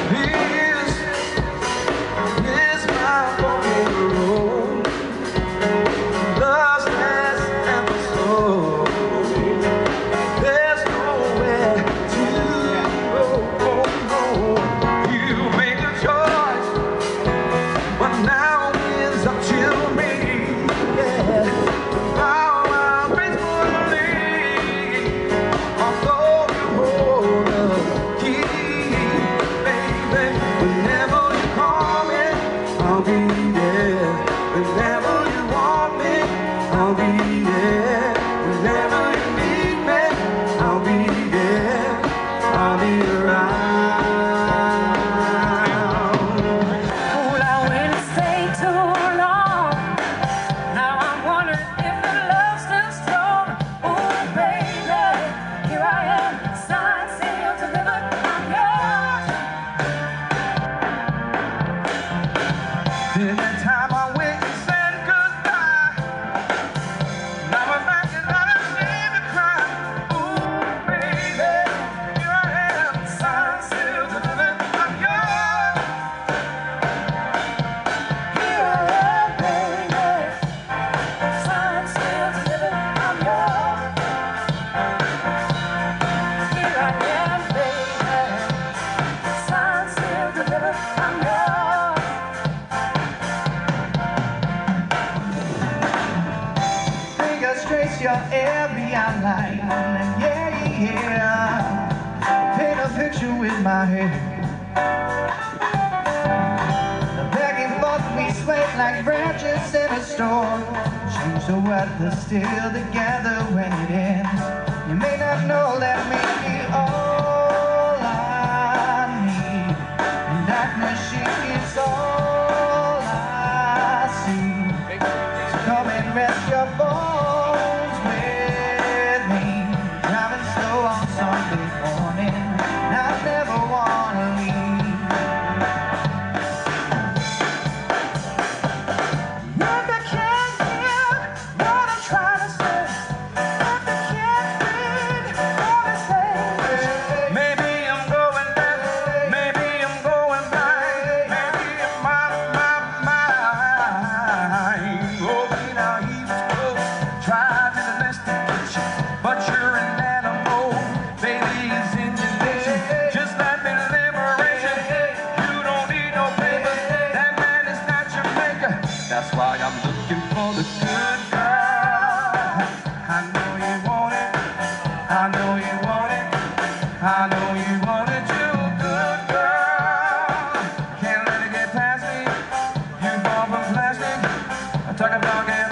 Here's my broken road, love's last episode. There's nowhere to go. You made a choice, but now it's up to me. Yeah. Now I'm faithfully, although you hold the key, baby. Whenever you call me, I'll be there. Whenever you want me, I'll be there. Whenever you need me, I'll be there. I'll be around. Well, I wouldn't stay too long. Now I'm wondering if the love's still strong. Oh, baby, here I am, signed, sealed, delivered. I'm yours. In that time I went and said goodbye. Now I'm back and not ashamed to cry. Ooh, baby, here I am, signed, sealed, delivered. I'm yours. Here I am, baby, signed, sealed, delivered. I'm yours. Here I am, baby, signed, sealed, delivered. I'm yours. Think I'll trace your every outline. And yeah, paint a picture with my head. Back and forth we sway like branches in a storm. Change the weather, still together when it ends. You may not know that may be all I need. Darkness, she is all I see. So come and rest your bones with me. Driving slow on Sunday morning, I never wanna leave. If I can't hear what I'm trying to say, if I can't read what it says, Maybe I'm going back, maybe I'm going blind, maybe I'm out of my mind. Oh, now he was close, tried to domesticate you, but you're an animal. Baby is in your nation, just let me liberation. You don't need no paper, that man is not your maker. That's why I'm looking for the good girl. I know you want it, I know you want it, I know you want it, you good girl. Can't let it get past me, you fall from plastic. I talk about